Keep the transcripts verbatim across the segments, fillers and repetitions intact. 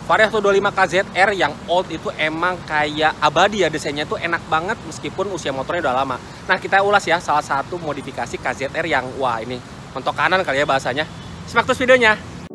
Vario seratus dua puluh lima K Z R yang old itu emang kayak abadi ya, desainnya tuh enak banget meskipun usia motornya udah lama. Nah, kita ulas ya salah satu modifikasi K Z R yang wah ini mentok kanan kali ya bahasanya. Simak terus videonya.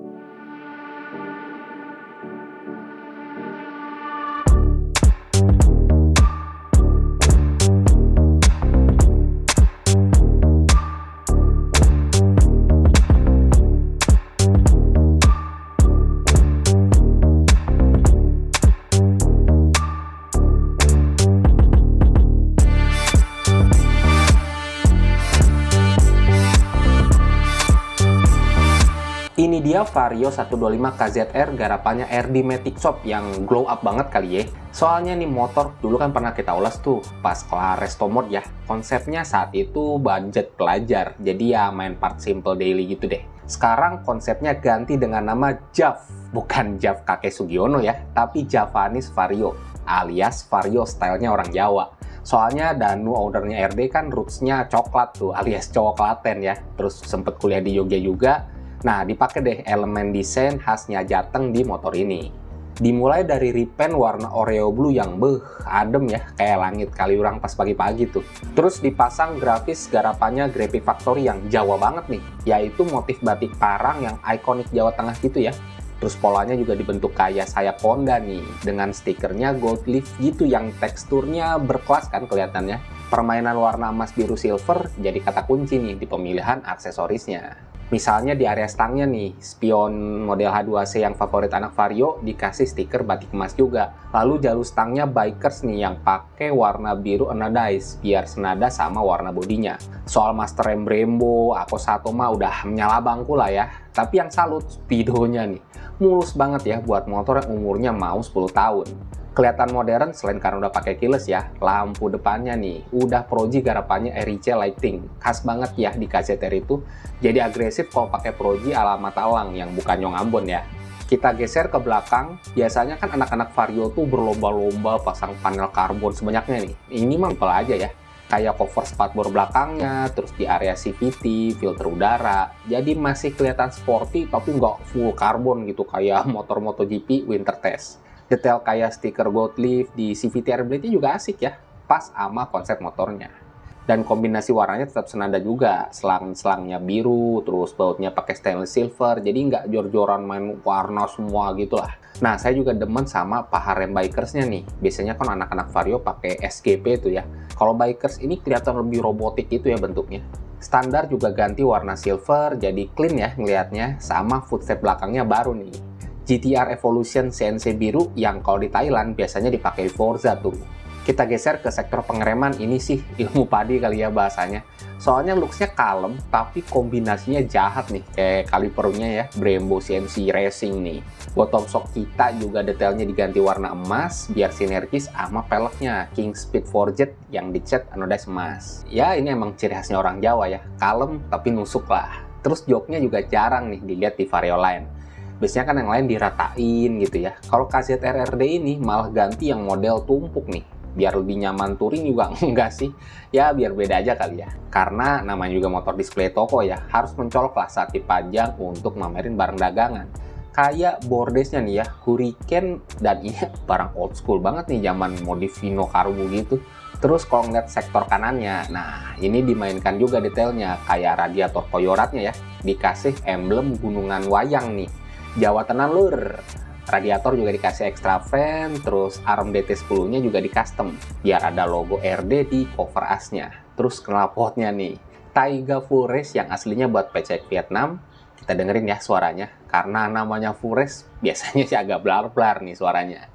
Ini dia Vario seratus dua puluh lima K Z R garapannya R D Matic Shop yang glow up banget kali ya. Soalnya nih motor dulu kan pernah kita ulas tuh pas kelar resto mode ya. Konsepnya saat itu budget pelajar, jadi ya main part simple daily gitu deh. Sekarang konsepnya ganti dengan nama Jav, bukan Jav kakek Sugiono ya, tapi Javanese Vario alias Vario stylenya orang Jawa. Soalnya Danu ownernya R D kan rootsnya coklat tuh alias cowok Klaten ya. Terus sempet kuliah di Jogja juga. Nah, dipakai deh elemen desain khasnya Jateng di motor ini. Dimulai dari repaint warna Oreo Blue yang beh, adem ya, kayak langit Kaliurang pas pagi-pagi tuh. Terus dipasang grafis garapannya Graphic Factory yang Jawa banget nih, yaitu motif batik parang yang ikonik Jawa Tengah gitu ya. Terus polanya juga dibentuk kayak sayap Honda nih, dengan stikernya gold leaf gitu yang teksturnya berkelas kan kelihatannya. Permainan warna emas biru silver jadi kata kunci nih di pemilihan aksesorisnya. Misalnya di area stangnya nih, spion model H dua C yang favorit anak Vario dikasih stiker batik emas juga. Lalu jalur stangnya bikers nih yang pakai warna biru anodized biar senada sama warna bodinya. Soal master rem Brembo, Ako satu mah udah menyala bangku lah ya. Tapi yang salut speedonya nih, mulus banget ya buat motor yang umurnya mau sepuluh tahun. Kelihatan modern selain karena udah pakai keyless ya, lampu depannya nih udah Proji garapannya R I C lighting, khas banget ya di K Z R itu. Jadi agresif kalau pakai Proji ala Matalang yang bukan Nyong Ambon ya. Kita geser ke belakang, biasanya kan anak-anak Vario tuh berlomba-lomba pasang panel karbon sebanyaknya nih. Ini mah simpel aja ya, kayak cover spakbor belakangnya, terus di area C V T, filter udara. Jadi masih kelihatan sporty tapi nggak full karbon gitu kayak motor MotoGP winter test. Detail kayak stiker gold leaf di C V T air blade-nya juga asik ya, pas sama konsep motornya. Dan kombinasi warnanya tetap senada juga, selang-selangnya biru, terus bautnya pakai stainless silver, jadi nggak jor-joran main warna semua gitu lah. Nah, saya juga demen sama paha rem bikersnya nih. Biasanya kan anak-anak Vario pakai S G P tuh ya. Kalau bikers ini kelihatan lebih robotik gitu ya bentuknya. Standar juga ganti warna silver, jadi clean ya ngelihatnya, sama footstep belakangnya baru nih. G T R Evolution C N C biru yang kalau di Thailand biasanya dipakai Forza tuh. Kita geser ke sektor pengereman, ini sih ilmu padi kali ya bahasanya. Soalnya looks-nya kalem, tapi kombinasinya jahat nih, kayak kalipernya ya, Brembo C N C Racing nih. Bottom shock kita juga detailnya diganti warna emas, biar sinergis sama peleknya, King Speed Forged yang dicat anodized emas. Ya ini emang ciri khasnya orang Jawa ya, kalem tapi nusuk lah. Terus joknya juga jarang nih dilihat di Vario lain. Biasanya kan yang lain diratain gitu ya. Kalau K Z R R D ini malah ganti yang model tumpuk nih. Biar lebih nyaman touring juga enggak sih. Ya biar beda aja kali ya. Karena namanya juga motor display toko ya. Harus mencolok lah saat dipajang untuk mamerin barang dagangan. Kayak bordesnya nih ya. Hurricane dan ini barang old school banget nih. Zaman modif Vino Karbu gitu. Terus kalau ngeliat sektor kanannya, nah ini dimainkan juga detailnya. Kayak radiator koyoratnya ya. Dikasih emblem gunungan wayang nih. Jawa tenan lur. Radiator juga dikasih extra fan, terus arm D T sepuluh-nya juga di custom biar ada logo R D di cover asnya. Terus knalpotnya nih, Taiga Full Race yang aslinya buat P C X Vietnam. Kita dengerin ya suaranya, karena namanya Full Race biasanya sih agak blar-blar nih suaranya.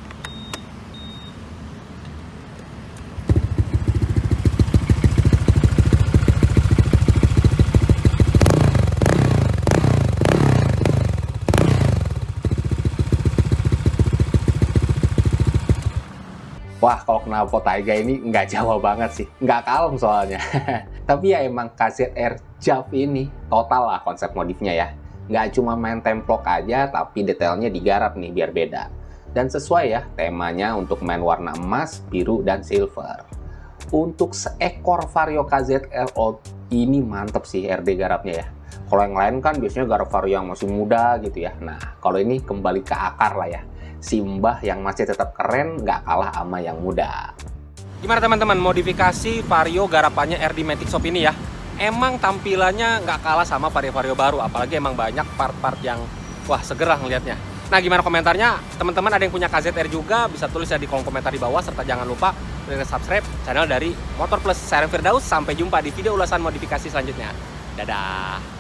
Wah, kalau knalpot Taiga ini nggak Jawa banget sih. Nggak kalem soalnya. Tapi ya emang K Z R Jav ini total lah konsep modifnya ya. Nggak cuma main templok aja, tapi detailnya digarap nih biar beda. Dan sesuai ya temanya untuk main warna emas, biru, dan silver. Untuk seekor Vario K Z R Old ini mantep sih R D garapnya ya. Kalau yang lain kan biasanya garap Vario yang masih muda gitu ya. Nah, kalau ini kembali ke akar lah ya. Si Mbah yang masih tetap keren, nggak kalah sama yang muda. Gimana teman-teman, modifikasi Vario garapannya R D Matic Shop ini ya? Emang tampilannya nggak kalah sama Vario-Vario baru, apalagi emang banyak part-part yang wah seger lah ngelihatnya. Nah, gimana komentarnya? Teman-teman ada yang punya K Z R juga, bisa tulis ya di kolom komentar di bawah, serta jangan lupa klik subscribe channel dari Motor Plus. Saya Firdaus, sampai jumpa di video ulasan modifikasi selanjutnya. Dadah!